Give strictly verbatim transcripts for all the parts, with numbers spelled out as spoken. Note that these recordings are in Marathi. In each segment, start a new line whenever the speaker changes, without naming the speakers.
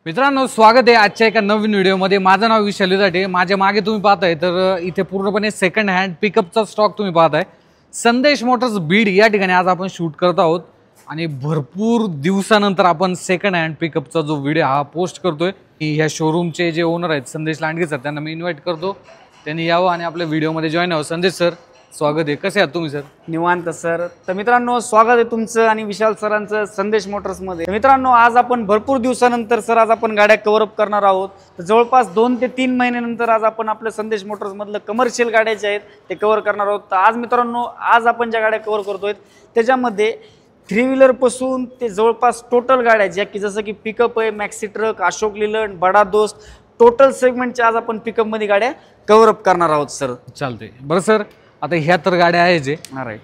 मित्रांनो, स्वागत आहे आजच्या एका नवीन व्हिडिओमध्ये। माझं नाव विशाल युजाटे। माझ्या मागे तुम्ही पाहताय तर इथे पूर्णपणे सेकंड हँड पिकअपचा स्टॉक तुम्ही पाहताय। संदेश मोटर्स बीड या ठिकाणी आज आपण शूट करत आहोत आणि भरपूर दिवसानंतर आपण सेकंड हँड पिकअपचा जो व्हिडिओ हा पोस्ट करतोय। ह्या शोरूमचे जे ओनर आहेत संदेश लांडगे सर, त्यांना मी इन्व्हाइट करतो, त्यांनी यावं आणि आपल्या व्हिडिओमध्ये जॉईन व्हावं। संदेश सर, स्वागत आहे। कसे आहात तुम्ही सर?
निवांत सर। तर मित्रांनो, स्वागत आहे तुमचं आणि विशाल सरांचं संदेश मोटर्स मध्ये। मित्रांनो, आज आपण भरपूर दिवसानंतर सर आज आपण गाड्या कव्हर अप करणार आहोत। तर जवळपास दोन ते तीन महिन्यानंतर आज आपण आपल्या संदेश मोटर्स मधलं कमर्शियल गाड्या जे आहेत ते कव्हर करणार आहोत। तर आज मित्रांनो, आज आपण ज्या गाड्या कव्हर करतोय त्याच्यामध्ये थ्री व्हीलर पासून ते जवळपास टोटल गाड्या ज्या की जसं की पिकअप आहे, मॅक्सी ट्रक, अशोक लीलंड, बडा दोस्त, टोटल सेगमेंटच्या आज आपण पिकअप मध्ये गाड्या कव्हर अप करणार आहोत सर।
चालतंय। बरं सर, आता ह्या तर गाड्या आहे जे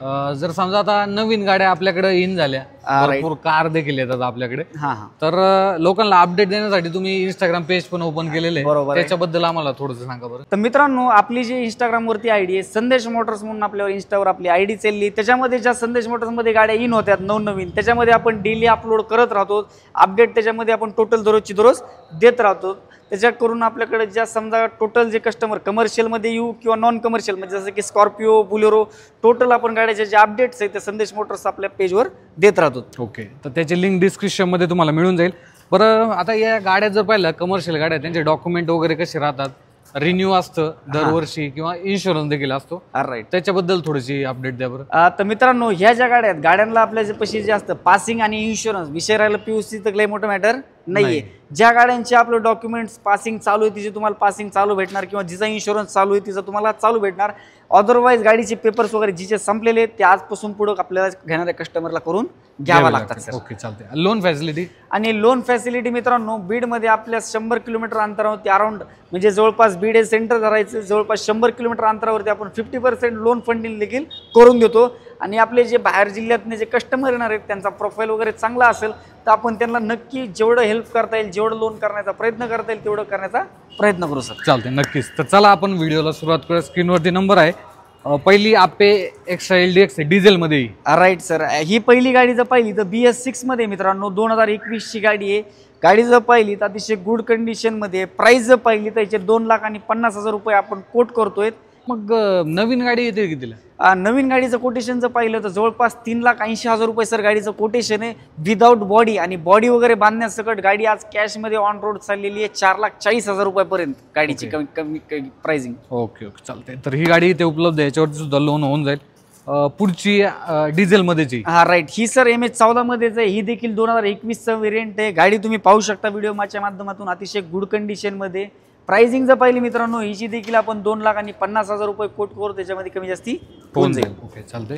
जर समजा आता नवीन गाड्या आपल्याकडे इन झाल्या, भरपूर कार देखील येतात आपल्याकडे, तर लोकांना अपडेट देण्यासाठी तुम्ही इंस्टाग्राम पेज पण ओपन केलेले आहे, त्याच्याबद्दल आम्हाला थोडंसं सांगा बरं।
तर मित्रांनो, आपली जी इंस्टाग्राम वरती आयडी आहे संदेश मोटर्स म्हणून, आपल्यावर इंस्टावर आपली आयडी चालली, त्याच्यामध्ये ज्या संदेश मोटर्स मध्ये गाड्या इन होत्यात नवनवीन, त्याच्यामध्ये आपण डेली अपलोड करत राहतो अपडेट। त्याच्यामध्ये आपण टोटल दररोजची दररोज देत राहतो। त्याच्या करून आपल्याकडे ज्या समजा टोटल जे कस्टमर कमर्शियल मध्ये येऊ किंवा नॉन कमर्शियल म्हणजे जसं की स्कॉर्पिओ, बुलेरो, टोटल आपण गाड्याचे जे अपडेट्स आहेत ते संदेश मोटर्स आपल्या पेजवर देत राहतो।
ओके, तर त्याची लिंक डिस्क्रिप्शन मध्ये तुम्हाला मिळून जाईल। बरं, आता या गाड्या जर पाहिलं कमर्शियल गाड्या, त्यांचे डॉक्युमेंट वगैरे कसे राहतात, रिन्यू असतं दरवर्षी किंवा इन्शुरन्स देखील असतो, राईट, त्याच्याबद्दल थोडीशी अपडेट द्या बरं।
तर मित्रांनो, ह्या ज्या गाड्या आहेत गाड्यांना आपल्या जे पैसे जे असतं पासिंग आणि इन्शुरन्स विषय राहिला, पीयूसी तर लय मोठं मॅटर नाहीये। ज्या गाड्यांचे आपले डॉक्युमेंट्स पासिंग चालू आहे तिचे तुम्हाला पासिंग चालू भेटणार, किंवा जिचा इन्शुरन्स चालू आहे तिचा तुम्हाला चालू भेटणार। अदरवाईज गाडीचे पेपर्स वगैरे जिचे संपलेले ते आजपासून पुढे आपल्याला घेणाऱ्या कस्टमरला करून घ्यावा लागतात।
ओके, चालते। लोन फॅसिलिटी
आणि लोन फॅसिलिटी मित्रांनो, बीड मध्ये आपल्या शंभर किलोमीटर अंतरावरती अराउंड म्हणजे जवळपास बीड हे सेंटर धरायचं, जवळपास शंभर किलोमीटर अंतरावरती आपण फिफ्टी पर्सेंट लोन फंडिंग देखील करून देतो। आणि आपले जे बाहेर जिल्ह्यातले जे कस्टमर येणार आहेत त्यांचा प्रोफाईल वगैरे चांगला असेल तर आपण त्यांना नक्की जेवढं हेल्प करता येईल, जेवढं लोन करण्याचा प्रयत्न करता येईल तेवढं करण्याचा प्रयत्न करू सर।
चालते, नक्कीच। तर चला आपण व्हिडिओला सुरुवात करूया। स्क्रीनवरती नंबर आहे, पहिली Ape extra L D X diesel मध्ये।
राईट सर, ही पहिली गाडी जर पाहिली तर बी एस सिक्स मध्ये मित्रांनो दोन हजार एकवीस ची गाडी आहे। गाडी जर पाहिली तर अतिशय गुड कंडिशन मध्ये, प्राइस जर पाहिली तर याचे दोन लाख आणि पन्नास हजार रुपये आपण कोट करतोय।
मग नवीन गाडी येते कितीला?
नवीन गाडीचं कोटेशन जर पाहिलं तर जवळपास तीन लाख ऐंशी हजार रुपये सर गाडीचं कोटेशन आहे, विदाऊट बॉडी। आणि बॉडी वगैरे बांधण्यासकट गाडी आज कॅश मध्ये ऑन रोड चाललेली आहे चार लाख चाळीस हजार रुपयापर्यंत गाडीची कमी कमी प्राइसिंग।
ओके ओके, चालतंय। तर ही गाडी इथे उपलब्ध आहे, याच्यावरती सुद्धा लोन होऊन जाईल। पुढची डिझेल मध्येची,
हा राईट, ही सर एम एच चौदा मध्येच आहे। ही देखील दोन हजार एकवीस चं वेरियंट आहे। गाडी तुम्ही पाहू शकता व्हिडिओ माझ्या माध्यमातून, अतिशय गुड कंडिशन मध्ये। प्राइसिंग जर पाहिली मित्रांनो हिची देखील आपण दोन लाख आणि पन्नास हजार रुपये कोट करू, त्याच्यामध्ये कमी जास्ती होऊन जाईल।
ओके, चालतंय।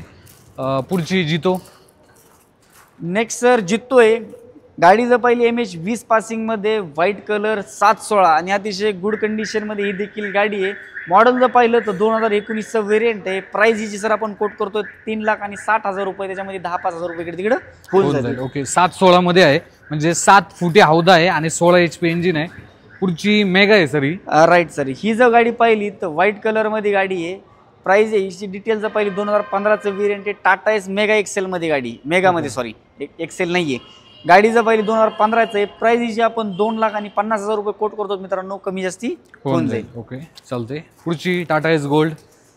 पुढची जितो,
नेक्स्ट सर जितो आहे। गाडी जर पाहिली एम एच वीस पासिंग मध्ये, व्हाईट कलर, सात सोळा आणि अतिशय गुड कंडिशन मध्ये ही देखील गाडी आहे। मॉडेल जर पाहिलं तर दोन हजार एकोणीस चं वेरियंट आहे। प्राइस हिची सर आपण कोट करतो तीन लाख आणि साठ हजार रुपये, त्याच्यामध्ये दहा पाच हजार रुपये इकडे तिकडे होऊन जाईल।
ओके, सात सोळा मध्ये आहे, म्हणजे सात फुटी हौदा आहे आणि सोळा एच पी इंजिन आहे। पुढची मेगा आहे सर ही।
राईट सर, ही जर गाडी पाहिली तर व्हाईट कलर मध्ये गाडी आहे। प्राइस आहे हिची डिटेल जर पाहिली दोन हजार पंधराचं वेरियंट आहे। टाटा एस मेगा एक्सेल मध्ये गाडी, मेगा मध्ये सॉरी एक्सेल नाहीये। गाडी जर पाहिली दोन हजार पंधराचं आहे। प्राइस हिची आपण दोन लाख आणि पन्नास हजार रुपये कोट करतो मित्रांनो, कमी जास्ती होऊन जाईल।
ओके, चालते। पुढची Tata Ace gold.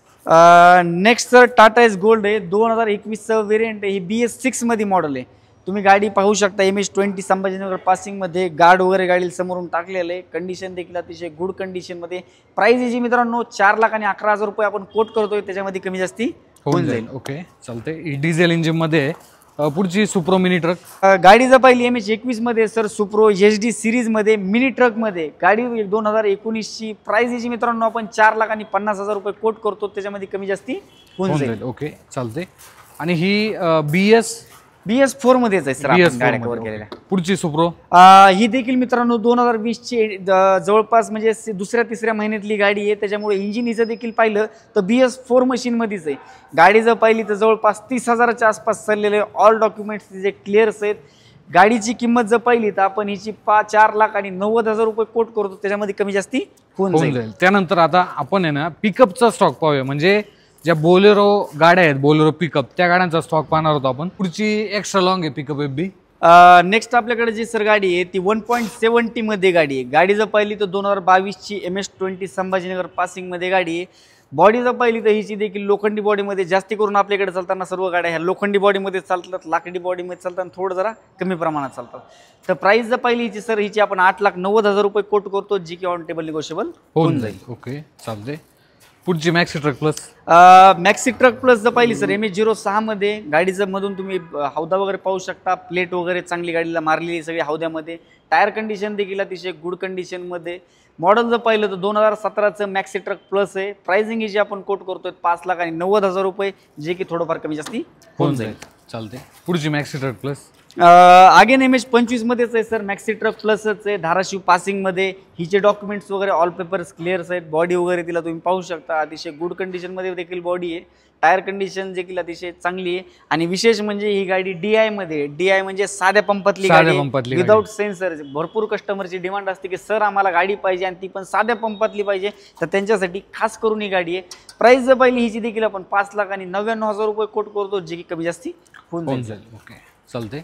Next sir Tata Ace gold आहे, दोन हजार एकवीसचं वेरियंट आहे। ही बी एस सिक्स मध्ये मॉडेल आहे। तुम्ही गाडी पाहू शकता M H twenty Sambhajinagar passing मध्ये, गार्ड वगैरे गाडी समोरून टाकलेलं आहे। कंडिशन देखील अतिशय गुड कंडिशन मध्ये। प्राइस हिची मित्रांनो चार लाख आणि अकरा हजार रुपये आपण कोट करतोय, त्याच्यामध्ये कमी जास्ती होऊन जाईल।
ओके, चालते। डिझेल इंजिन मध्ये। पुढची सुप्रो मिनी ट्रक।
गाडी जर पाहिली एम एच एकवीस मध्ये sir, Supro H D series मध्ये मिनी ट्रक मध्ये गाडी दोन हजार एकोणीस ची। प्राइस हिची मित्रांनो आपण चार लाख आणि पन्नास हजार रुपये कोट करतो, त्याच्यामध्ये कमी जास्ती होऊन जाईल।
ओके, चालते। आणि ही B S
B S four मध्येच आहे सर आपण गाड्या कव्हर केलेल्या।
पुढची सुप्रो,
ही देखील मित्रांनो दोन हजार वीस ची जवळपास म्हणजे दुसऱ्या तिसऱ्या महिन्यातली गाडी आहे, त्याच्यामुळे इंजिन हिचं देखील पाहिलं तर बी एस फोर मशीन मध्येच आहे। गाडी जर पाहिली तर जवळपास तीस हजाराच्या आसपास चाललेले, ऑल डॉक्युमेंट्स तिचे क्लिअर्स आहेत। गाडीची किंमत जर पाहिली तर आपण हिची पाच चार लाख आणि नव्वद हजार रुपये कोट करतो, त्याच्यामध्ये कमी जास्ती होऊन जाईल।
त्यानंतर आता आपण आहे ना पिकअपचा स्टॉक पाहूया, म्हणजे ज्या बोलेरो गाड्या आहेत, बोलेरो पिकअप, त्या गाड्यांचा स्टॉक पाहणार होतो आपण। पुढची एक्स्ट्रा लॉंग आहे पिकअप एफ बी।
नेक्स्ट आपल्याकडे जी सर गाडी आहे ती वन पॉईंट सेवन्टी मध्ये गाडी आहे. गाडी जर पाहिली तर दोन हजार बावीसची एम एस ट्वेंटी संभाजीनगर पासिंगमध्ये गाडी आहे. बॉडी जर पाहिली तर हिची देखील लोखंडी बॉडीमध्ये, जास्ती करून आपल्याकडे चालताना सर्व गाड्या ह्या लोखंडी बॉडीमध्ये चालतात, लाकडी बॉडीमध्ये चालतात, थोडं जरा कमी प्रमाणात चालतात. तर प्राइस जर पाहिली हिची सर हिची आपण आठ लाख नव्वद हजार रुपये कोट करतो, जी की ऑन टेबल निगोशिएबल होऊन जाईल.
ओके चालते. पुढची maxi truck plus.
Maxi truck plus जर पाहिली सर एम एच झिरो सहा मध्ये गाडीचं मधून तुम्ही हौदा वगैरे पाहू शकता, प्लेट वगैरे चांगली गाडीला मारलेली सगळी हौद्यामध्ये, टायर कंडिशन देखील अतिशय गुड कंडिशनमध्ये. मॉडेल जर पाहिलं तर दोन हजार सतराचं मॅक्सी ट्रक प्लस आहे. प्राइसिंग ही जी आपण कोट करतोय पाच लाख आणि नव्वद हजार रुपये, जे की थोडंफार कमी जास्ती होऊन जाईल.
चालते. पुढची maxi truck plus.
Again M H पंचवीस मध्येच आहे सर, मॅक्सी ट्रक प्लसच आहे, धाराशिव पासिंगमध्ये. हिचे डॉक्युमेंट्स वगैरे ऑल पेपर्स क्लिअर्स आहेत. बॉडी वगैरे तिला तुम्ही पाहू शकता, अतिशय गुड कंडिशनमध्ये देखील बॉडी आहे. टायर कंडिशन देखील अतिशय चांगली आहे. आणि विशेष म्हणजे ही गाडी डी आय मध्ये, डी आय म्हणजे साध्या पंपातली गाडी, विदाउट सेन्सर. भरपूर कस्टमरची डिमांड असते की सर आम्हाला गाडी पाहिजे आणि ती पण साध्या पंपातली पाहिजे, तर त्यांच्यासाठी खास करून ही गाडी आहे. प्राइस जर पाहिली हिची देखील आपण पाच लाख आणि नव्याण्णव हजार रुपये कोट करतो, जे की कमी जास्ती होऊन जाईल.
ओके चालते.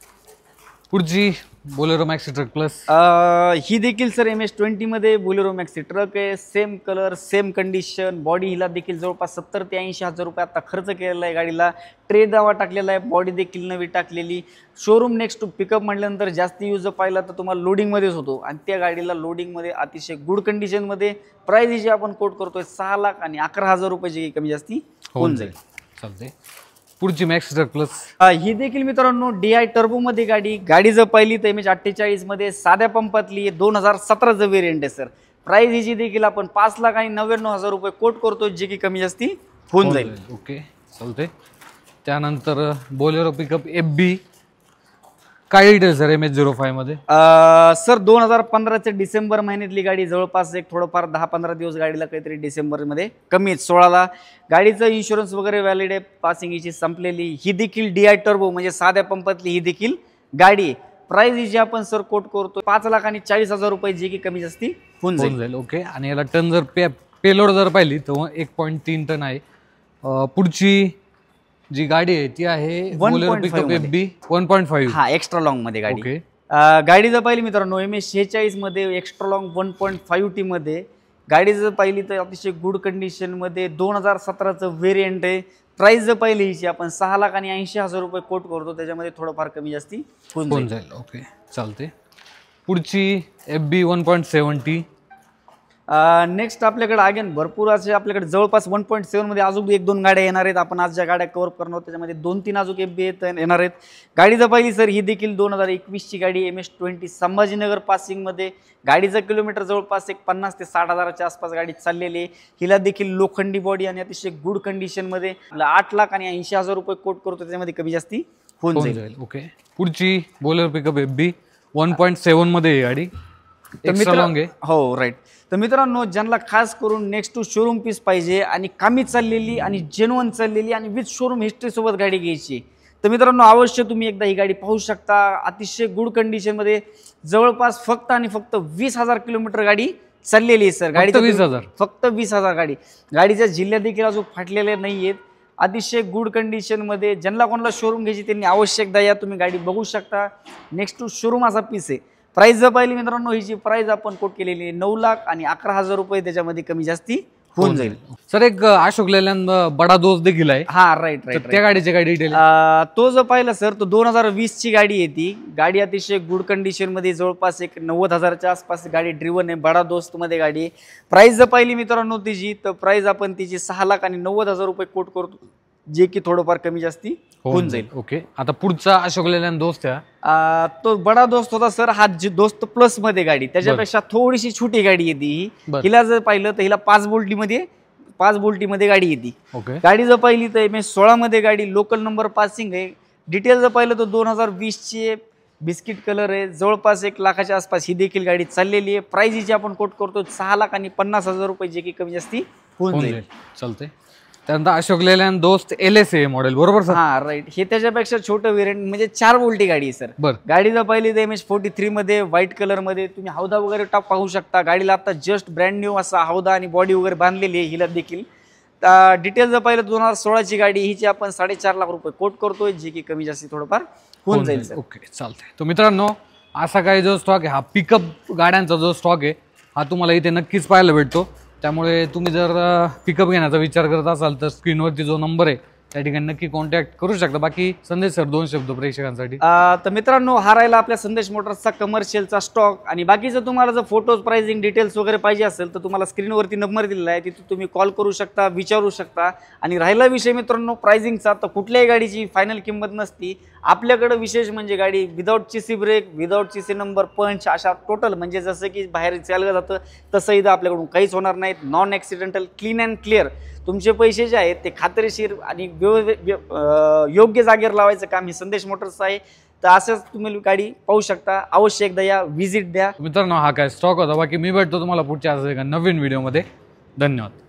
पुढची बोलेरो मॅक्सी ट्रक प्लस.
ही देखील सर एम एस ट्वेंटी मध्ये बोलेरो मॅक्सी ट्रक आहे. Same colour, same condition. Body हिला देखील जवळपास सत्तर ते ऐंशी हजार रुपये आता खर्च केलेला आहे गाडीला. ट्रे दावा टाकलेला आहे, बॉडी देखील नवी टाकलेली. शोरूम नेक्स्ट टू पिकअप म्हटल्यानंतर जास्ती यूज पाहिला तर तुम्हाला लोडिंगमध्येच होतो, आणि त्या गाडीला लोडिंगमध्ये अतिशय गुड कंडिशनमध्ये. प्राइस जी आपण कोट करतोय सहा लाख आणि अकरा हजार रुपयाची कमी जास्ती होऊन जाईल.
चालते. पुढची मॅक्सी ट्रक प्लस.
ही देखील मित्रांनो डी आय टर्बो मध्ये गाडी. गाडी जर पाहिली तर एम एच अठ्ठेचाळीस मध्ये साध्या पंपातली दोन हजार सतराचं वेरियंट आहे सर. प्राइस हिची देखील आपण पाच लाख आणि नव्याण्णव हजार रुपये कोट करतो, जे की कमी जास्ती होऊन जाईल.
ओके चालते. त्यानंतर बोलेरो पिकअप एफ बी. काय detail sir M H zero five मध्ये.
सर दोन हजार पंधराच्या डिसेंबर महिन्यातली गाडी, जवळपास एक थोडंफार दहा पंधरा दिवस गाडीला काहीतरी डिसेंबरमध्ये कमी आहेत, सोळाला. गाडीचं इन्शुरन्स वगैरे व्हॅलिड आहे, पासिंग हिची संपलेली. ही देखील डी आय टर्बो म्हणजे साध्या पंपातली ही देखील गाडी. प्राइस हिची आपण सर कोट करतो पाच लाख आणि चाळीस हजार रुपये, जे की कमी जास्ती होऊन जाईल.
ओके. आणि याला टन जर पे पेलोड जर पाहिली तर एक पॉईंट तीन टन आहे. पुढची जी गाडी आहे ती आहे Bolero pickup F B one point five.
हा एक्स्ट्रा लॉंग मध्ये गाडी. गाडी जर पाहिली मित्रांनो एम एस शेहेचाळीस मध्ये extra long one point five T मध्ये गाडी जर पाहिली तर अतिशय गुड कंडिशन मध्ये दोन हजार सतराचं व्हेरियंट आहे. प्राइस जर पाहिली हिची आपण सहा लाख आणि ऐंशी हजार रुपये कोट करतो, त्याच्यामध्ये थोडंफार कमी जास्ती होऊन
जाईल. ओके चालते. पुढची F B one point seventy.
Next आपल्याकडे अगेन भरपूर असे आपल्याकडे जवळपास वन पॉईंट सेवन मध्ये अजून एक दोन गाड्या येणार आहेत. आपण आज ज्या गाड्या कव्हर करणार आहोत त्याच्यामध्ये दोन तीन अजून एफ बी येणार आहेत. गाडी जर पाहिली सर ही देखील दोन हजार एकवीसची गाडी, एम एस ट्वेंटी संभाजीनगर पासिंगमध्ये. गाडीचं किलोमीटर जवळपास एक पन्नास ते साठ हजाराच्या आसपास गाडी चाललेली आहे. हिला देखील लोखंडी बॉडी आणि अतिशय गुड कंडिशनमध्ये आठ लाख आणि ऐंशी हजार रुपये कोट करतो, त्याच्यामध्ये कमी जास्ती होऊन जाईल.
ओके. पुढची Bolero pickup F B one point seven मध्ये गाडी.
हो राईट. तर मित्रांनो ज्यांना खास करून नेक्स्ट टू शोरूम पीस पाहिजे आणि कामी चाललेली आणि जेन्युइन चाललेली आणि विथ शोरूम हिस्ट्री सोबत गाडी घ्यायची, तर मित्रांनो अवश्य तुम्ही एकदा ही गाडी पाहू शकता. अतिशय गुड कंडिशनमध्ये जवळपास फक्त आणि फक्त वीस हजार किलोमीटर गाडी चाललेली आहे सर. गाडी
वीस हजार
फक्त वीस हजार गाडी. गाडीच्या जिल्ह्यात देखील अजून फाटलेले नाही आहेत. अतिशय गुड कंडिशनमध्ये. ज्यांना कोणाला शोरूम घ्यायची त्यांनी अवश्य एकदा या, तुम्ही गाडी बघू शकता. नेक्स्ट टू शोरूम असा पीस आहे. प्राइस जर पाहिली मित्रांनो हिची प्राइस आपण कोट केलेली आहे नऊ लाख आणि अकरा हजार रुपये, त्याच्यामध्ये कमी जास्ती होऊन जाईल.
सर एक अशोक लेलँड बडा दोस्त देखील आहे.
हा राईट राईट.
त्या गाडीची काय डिटेल.
तो जर पाहिला सर तो दोन हजार वीस ची गाडी आहे. ती गाडी अतिशय गुड कंडिशन मध्ये जवळपास एक नव्वद हजारच्या आसपास गाडी ड्रिव्हन आहे. बडा दोस्त मध्ये गाडी आहे. प्राइस जर पाहिली मित्रांनो तिची तर प्राइस आपण तिची सहा लाख आणि नव्वद हजार रुपये कोट करतो, जे की थोडंफार कमी जास्ती होऊन जाईल.
ओके. आता पुढचा अशोक लेलँड दोस्त आहे
तो बडा दोस्त होता सर. हा दोस्त प्लस मध्ये गाडी, त्याच्यापेक्षा थोडीशी छोटी गाडी येते ही. हिला जर पाहिलं तर हिला पाच बोल्टी मध्ये पाच बोल्टी मध्ये गाडी येते. गाडी जर पाहिली तर एम एस सोळा मध्ये गाडी, लोकल नंबर पासिंग आहे. डिटेल जर पाहिलं तर दोन हजार वीस ची बिस्किट कलर आहे. जवळपास एक लाखाच्या आसपास ही देखील गाडी चाललेली आहे. प्राइस हिची आपण कोट करतो सहा लाख आणि पन्नास हजार रुपये, जे की कमी जास्ती होऊन जाईल.
चालते. त्यानंतर Ashok Leyland Dost L S A model, बरोबर सर.
हा राईट. हे त्याच्यापेक्षा छोटं वेरियंट म्हणजे चार बोल्टी गाडी आहे सर. गाडी जर पाहिली तर एम एच फोर्टी थ्री मध्ये व्हाईट कलर मध्ये तुम्ही हौदा वगैरे टाप पाहू शकता. गाडीला आता जस्ट ब्रँड न्यू असा हौदा आणि बॉडी वगैरे बांधलेली आहे हिला देखील. डिटेल जर पाहिलं दोन हजार सोळाची गाडी, हिची आपण साडेचार लाख रुपये कोट करतोय, जे की कमी जास्ती थोडंफार होऊन जाईल सर.
ओके चालतंय. तर मित्रांनो असा काही जो स्टॉक आहे हा पिकअप गाड्यांचा जो स्टॉक आहे हा तुम्हाला इथे नक्कीच पाहायला भेटतो. त्यामुळे तुम्ही जर पिकअप घेण्याचा विचार करत असाल तर स्क्रीनवरती जो नंबर आहे त्या ठिकाणी नक्की कॉन्टॅक्ट करू शकता. बाकी संदेश सर दोन शब्द प्रेक्षकांसाठी.
तर मित्रांनो हा राहिला आपल्या संदेश मोटर्सचा कमर्शियलचा स्टॉक. आणि बाकीचं तुम्हाला जर फोटोज प्राइसिंग डिटेल्स वगैरे पाहिजे असेल तर तुम्हाला स्क्रीनवरती नंबर दिलेला आहे, तिथे तुम्ही कॉल करू शकता, विचारू शकता. आणि राहिला विषय मित्रांनो प्राइसिंगचा, तर कुठल्याही गाडीची फायनल किंमत नसती आपल्याकडे. विशेष म्हणजे गाडी without chassis break, without chassis number, punch अशा टोटल म्हणजे जसं की बाहेर चाललं जातं तसं इथं आपल्याकडून काहीच होणार नाहीत. Non accidental, clean and clear. तुमचे पैसे जे आहेत ते खात्रीशीर आणि योग्य जागेवर लावायचं काम हे संदेश मोटर्सचं आहे. तर असंच तुम्ही गाडी पाहू शकता. अवश्य एकदा या, व्हिजिट द्या.
मित्रांनो हा काय स्टॉक होता. बाकी मी भेटतो तुम्हाला पुढच्या नवीन व्हिडिओमध्ये. धन्यवाद.